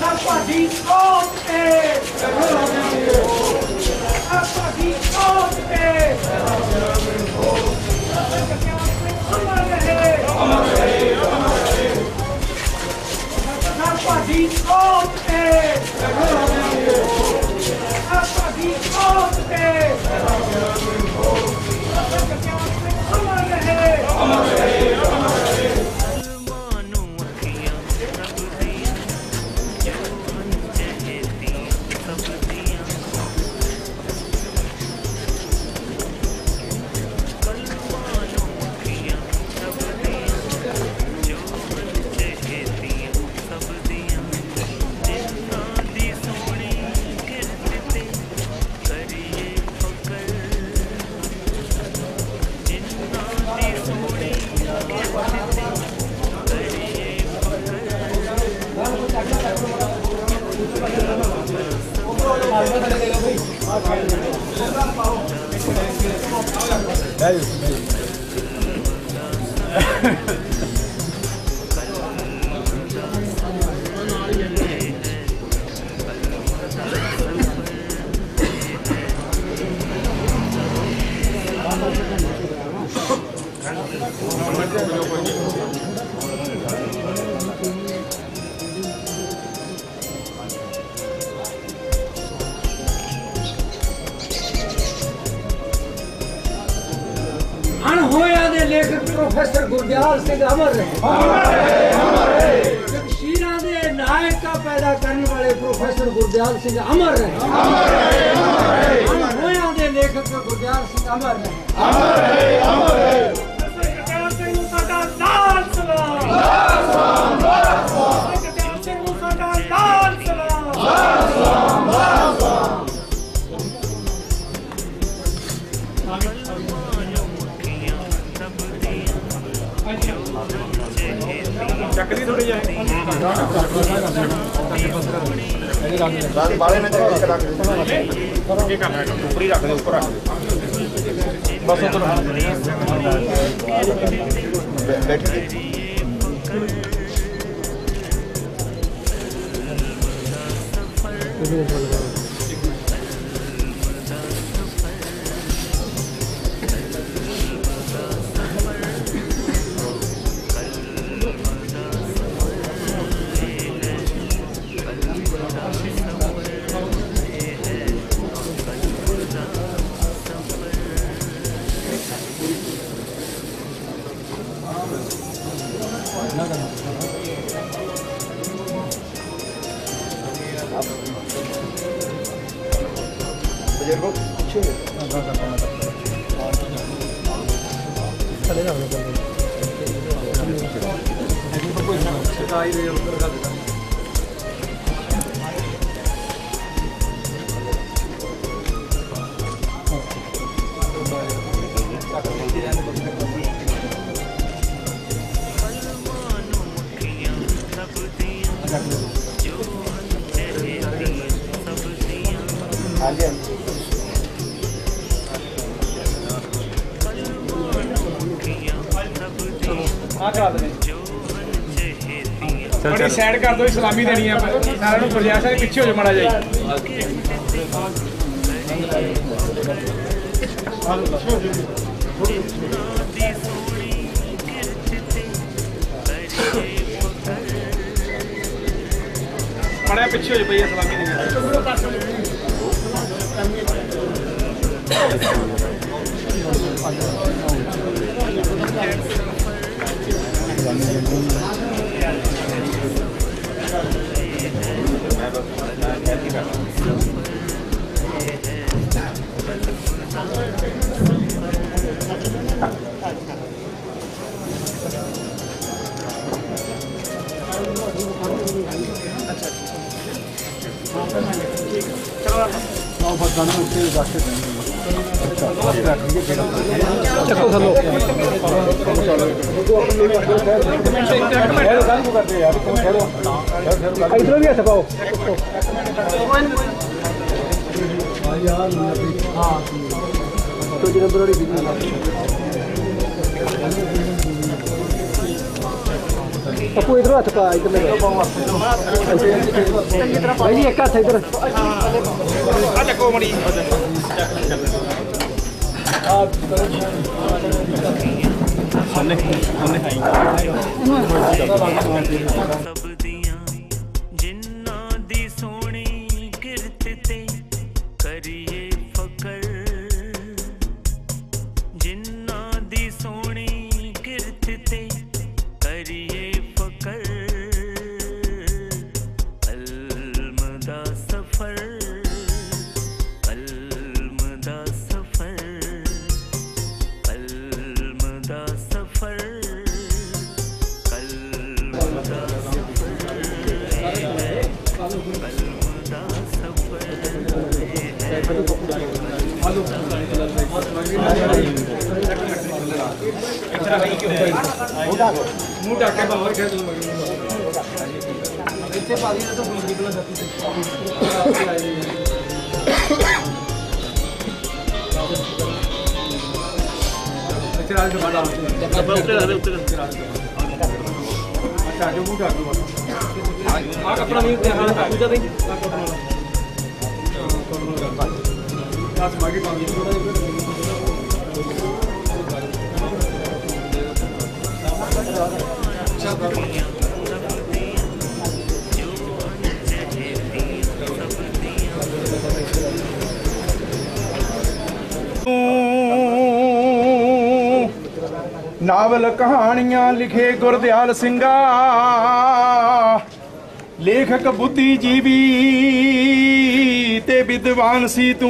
लेखक प्रोफेसर गुरदयाल सिंह अमर शीरा दे नायक का पैदा करने वाले प्रोफेसर गुरदयाल सिंह अमर रहे। दे लेखक गुरदयाल सिंह अमर रहे। चक्री थोड़ी जाए बाले में रख ऊपरी रख दे ऊपर रख दे बस बैठ साइड कर दो सलामी देनी है सारे गुरदयाल सिंह पिछे हो जाओ माड़ा जाए माड़ा पिछे हो जाओ भैया सलामी देनी चलो चलो इधर भी ऐसा पाओ हाँ तो जरा बड़ी बिजी पप्पू इधर हाथ पा इधर ले भाई जी एक हाथ इधर आ चको मड़ी मुंह ढाके बाहर खेल इतने पानी तो निकलना जाती है अच्छा आज बड़ा अच्छा जो मुंह ढाके आ कपड़ा नहीं उतने हां पूजा दे आज मागे काम नावल कहानियां लिखे गुरदयाल सिंगा लेखक बुद्धिजीवी ते विद्वान सी तू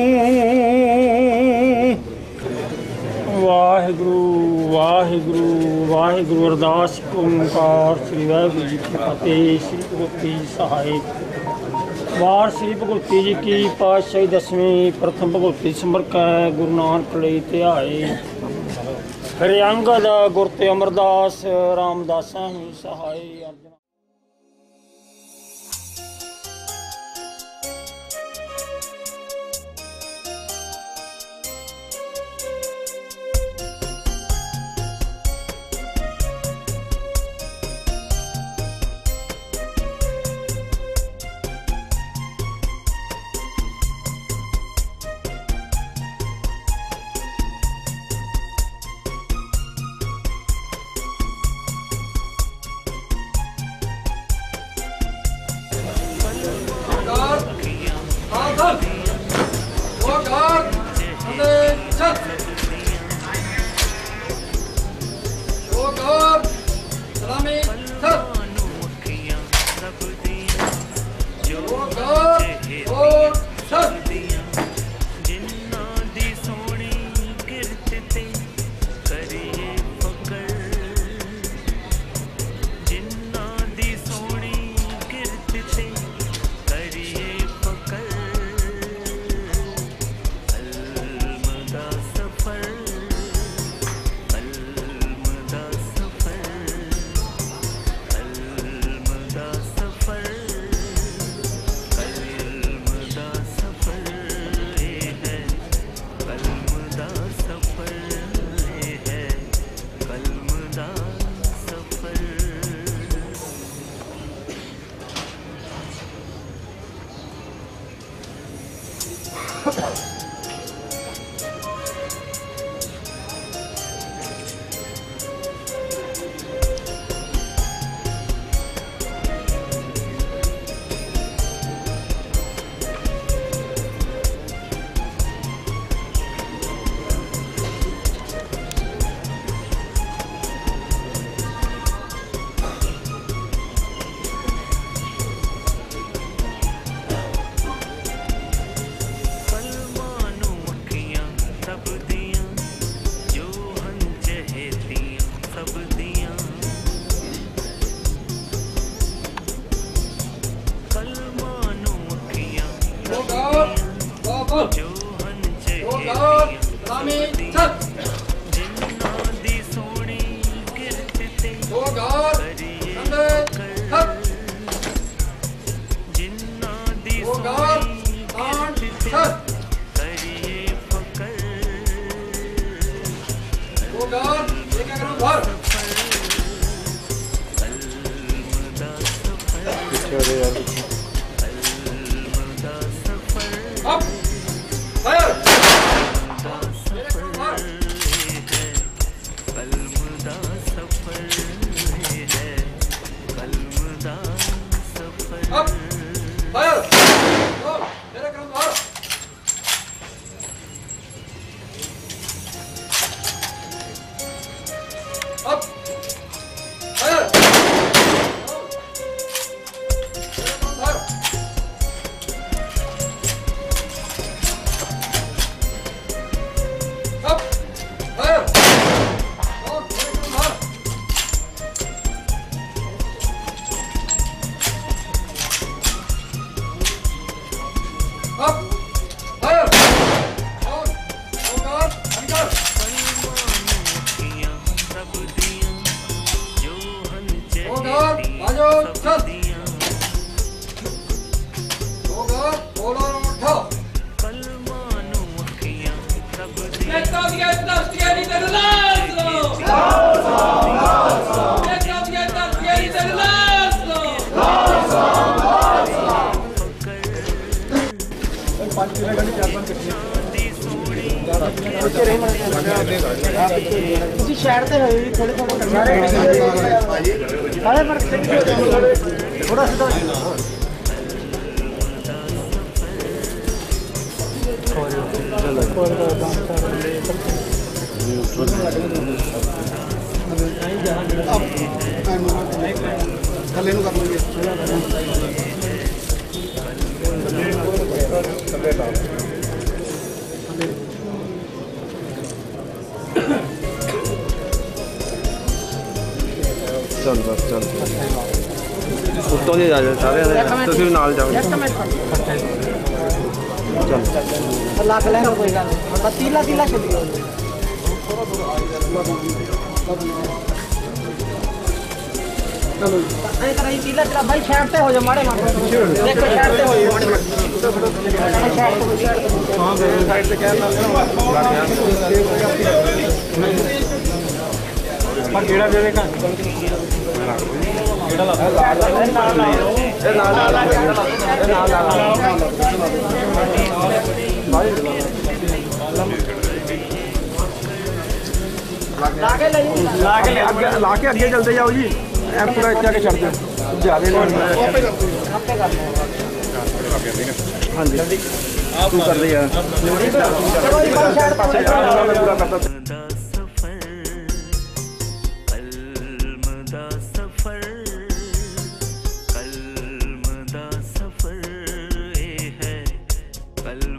वाहिगुरु वाहिगुरु वाहिगुरु अरदास ओंकार श्री वाहिगुरु जी की फतेह। श्री भगवती सहाय वार श्री भगवती जी की पातशाही 10वीं प्रथम भगवती समर्क है गुरु नानक लई ध्याए फिर अंगद गुर ते अमरदास रामदासा ही सहाय। अर्जुन मेरे यार। अब फायर अब फायर मेरा काम बाहर अब फायर अब fire Up! Fire! Down! Down! Anchor! Go guard! Bajo! Chal! Go guard! Hold on! उठो! Let's go get us together to the last row! Let's go get us together to the last row! ਤੁਸੀਂ ਸ਼ਹਿਰ ਤੇ ਹੋਏ ਥੋੜੇ ਥੋੜੇ ਸਾਰੇ ਪਰ ਥੋੜਾ ਸਿੱਧਾ ਥੱਲੇ ਨੂੰ ਕਰ ਲਈਏ ਚੱਲ ਬਸ ਚੱਲ ਉੱਤੋਂ ਦੀ ਜਾ ਜਾ ਸਾਰੇ ਤੁਸੀਂ ਵੀ ਨਾਲ ਜਾਓ ਚੱਲ ਲੱਖ ਲੈਣਾ ਕੋਈ ਗੱਲ ਨਹੀਂ ਬਸ ਤੀਲਾ ਤੀਲਾ ਚੱਲੀਓ ਚਲੋ ਐ ਕਰਾਈ ਤੀਲਾ ਤੇਰਾ ਬਾਈ ਸ਼ਹਿਰ ਤੇ ਹੋ ਜਾ ਮਾੜੇ ਮਾੜੇ ਦੇਖੋ ਸ਼ਹਿਰ ਤੇ ਹੋਈ ਮਾੜੇ ਹਾਂ ਮੇਰੇ ਸਾਈਡ ਤੇ ਕਹਿ ਨਾਲ ਪਰ ਕਿਹੜਾ ਦੇਵੇਗਾ ਕਿਹੜਾ ਲਾ ਲਾ ਕੇ ਅੱਗੇ ਚਲਦੇ ਜਾਓ ਜੀ ਐ ਪੂਰਾ ਇੱਥੇ ਆ ਕੇ ਛੱਡ ਦਿਓ ਜਿਆਦੇ ਨਹੀਂ ਹਾਂਜੀ ਤੂੰ ਕਰ ਲਈ ਯਾਰ ਪੂਰਾ ਕਰਤਾ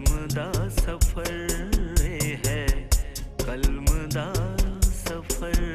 सफर